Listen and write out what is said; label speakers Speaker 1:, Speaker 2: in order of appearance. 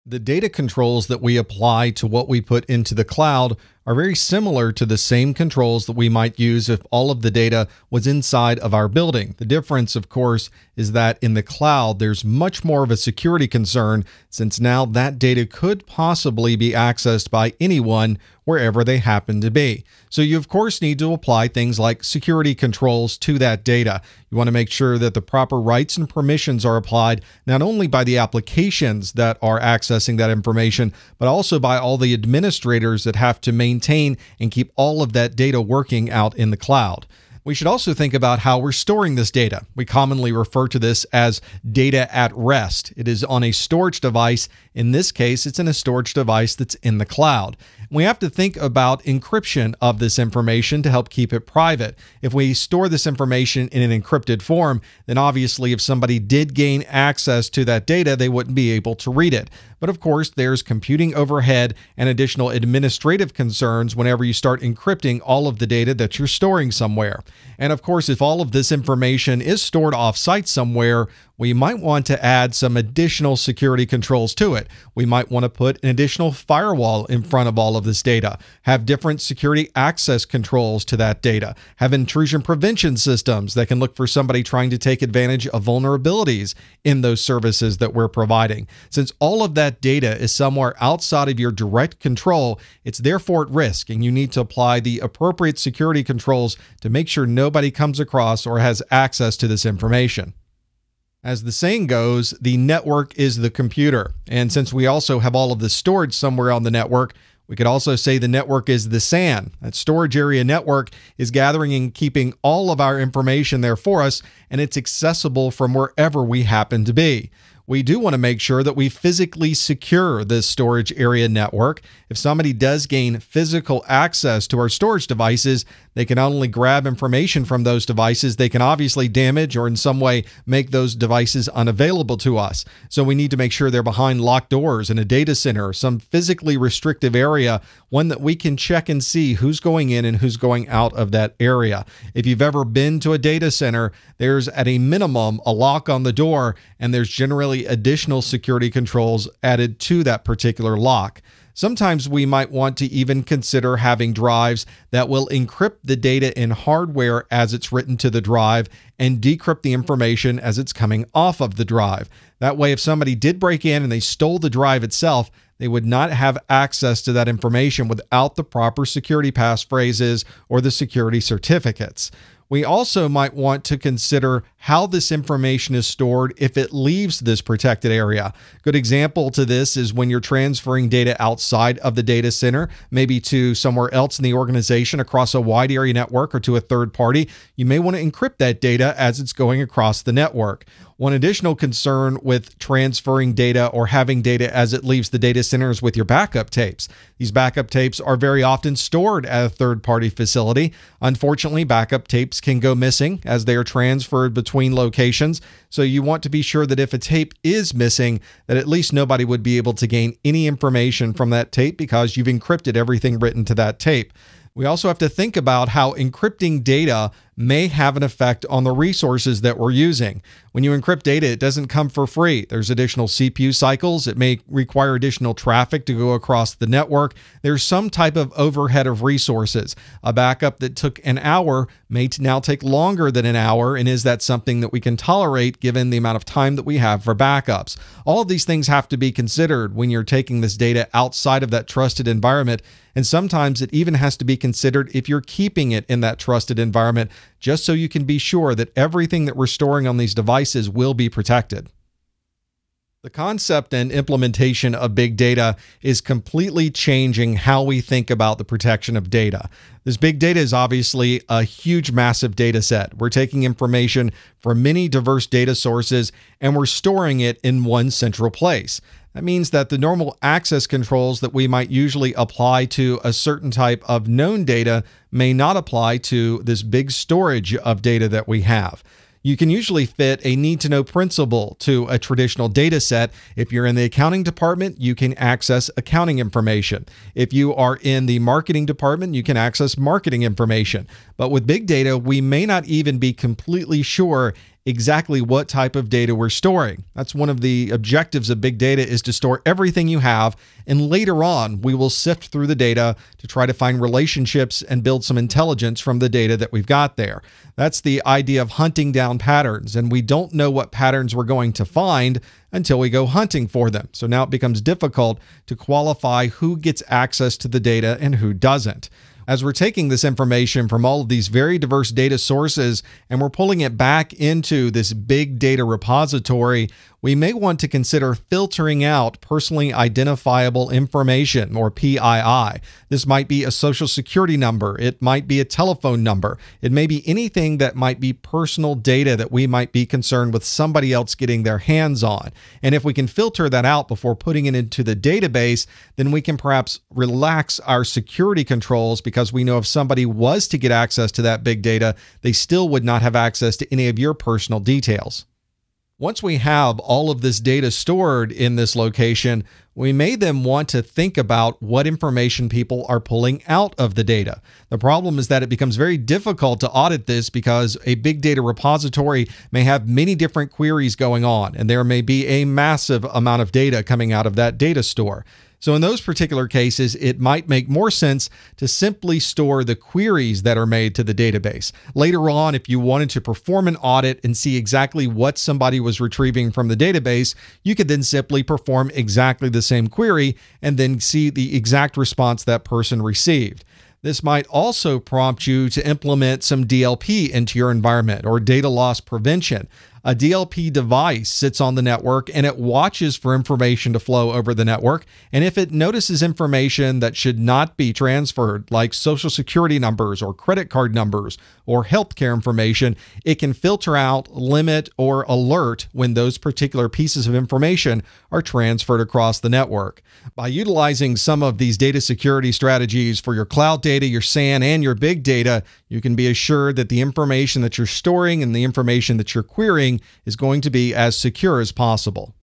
Speaker 1: The data controls that we apply to what we put into the cloud are very similar to the same controls that we might use if all of the data was inside of our building. The difference, of course, is that in the cloud, there's much more of a security concern since now that data could possibly be accessed by anyone wherever they happen to be. So you, of course, need to apply things like security controls to that data. You want to make sure that the proper rights and permissions are applied not only by the applications that are accessing that information, but also by all the administrators that have to maintain and keep all of that data working out in the cloud. We should also think about how we're storing this data. We commonly refer to this as data at rest. It is on a storage device. In this case, it's in a storage device that's in the cloud. We have to think about encryption of this information to help keep it private. If we store this information in an encrypted form, then obviously if somebody did gain access to that data, they wouldn't be able to read it. But of course, there's computing overhead and additional administrative concerns whenever you start encrypting all of the data that you're storing somewhere. And of course, if all of this information is stored off-site somewhere, we might want to add some additional security controls to it. We might want to put an additional firewall in front of all of this data, have different security access controls to that data, have intrusion prevention systems that can look for somebody trying to take advantage of vulnerabilities in those services that we're providing. Since all of that data is somewhere outside of your direct control, it's therefore at risk, and you need to apply the appropriate security controls to make sure nobody comes across or has access to this information. As the saying goes, the network is the computer. And since we also have all of this storage somewhere on the network, we could also say the network is the SAN. That storage area network is gathering and keeping all of our information there for us, and it's accessible from wherever we happen to be. We do want to make sure that we physically secure this storage area network. If somebody does gain physical access to our storage devices, they can not only grab information from those devices, they can obviously damage or in some way make those devices unavailable to us. So we need to make sure they're behind locked doors in a data center, some physically restrictive area, one that we can check and see who's going in and who's going out of that area. If you've ever been to a data center, there's at a minimum a lock on the door, and there's generally additional security controls added to that particular lock. Sometimes we might want to even consider having drives that will encrypt the data in hardware as it's written to the drive and decrypt the information as it's coming off of the drive. That way, if somebody did break in and they stole the drive itself, they would not have access to that information without the proper security passphrases or the security certificates. We also might want to consider how this information is stored if it leaves this protected area. Good example to this is when you're transferring data outside of the data center, maybe to somewhere else in the organization across a wide area network or to a third party. You may want to encrypt that data as it's going across the network. One additional concern with transferring data or having data as it leaves the data center is with your backup tapes. These backup tapes are very often stored at a third-party facility. Unfortunately, backup tapes can go missing as they are transferred between locations. So you want to be sure that if a tape is missing, that at least nobody would be able to gain any information from that tape because you've encrypted everything written to that tape. We also have to think about how encrypting data may have an effect on the resources that we're using. When you encrypt data, it doesn't come for free. There's additional CPU cycles. It may require additional traffic to go across the network. There's some type of overhead of resources. A backup that took an hour may now take longer than an hour, and is that something that we can tolerate given the amount of time that we have for backups? All of these things have to be considered when you're taking this data outside of that trusted environment, and sometimes it even has to be considered if you're keeping it in that trusted environment, just so you can be sure that everything that we're storing on these devices will be protected. The concept and implementation of big data is completely changing how we think about the protection of data. This big data is obviously a huge, massive data set. We're taking information from many diverse data sources and we're storing it in one central place. That means that the normal access controls that we might usually apply to a certain type of known data may not apply to this big storage of data that we have. You can usually fit a need-to-know principle to a traditional data set. If you're in the accounting department, you can access accounting information. If you are in the marketing department, you can access marketing information. But with big data, we may not even be completely sure exactly what type of data we're storing. That's one of the objectives of big data, is to store everything you have, and later on we will sift through the data to try to find relationships and build some intelligence from the data that we've got there. That's the idea of hunting down patterns, and we don't know what patterns we're going to find until we go hunting for them. So now it becomes difficult to qualify who gets access to the data and who doesn't. As we're taking this information from all of these very diverse data sources and we're pulling it back into this big data repository, we may want to consider filtering out personally identifiable information, or PII. This might be a social security number. It might be a telephone number. It may be anything that might be personal data that we might be concerned with somebody else getting their hands on. And if we can filter that out before putting it into the database, then we can perhaps relax our security controls, because we know if somebody was to get access to that big data, they still would not have access to any of your personal details. Once we have all of this data stored in this location, we may then want to think about what information people are pulling out of the data. The problem is that it becomes very difficult to audit this, because a big data repository may have many different queries going on, and there may be a massive amount of data coming out of that data store. So in those particular cases, it might make more sense to simply store the queries that are made to the database. Later on, if you wanted to perform an audit and see exactly what somebody was retrieving from the database, you could then simply perform exactly the same query and then see the exact response that person received. This might also prompt you to implement some DLP into your environment, or data loss prevention. A DLP device sits on the network and it watches for information to flow over the network. And if it notices information that should not be transferred, like social security numbers or credit card numbers or healthcare information, it can filter out, limit, or alert when those particular pieces of information are transferred across the network. By utilizing some of these data security strategies for your cloud data, your SAN, and your big data, you can be assured that the information that you're storing and the information that you're querying is going to be as secure as possible.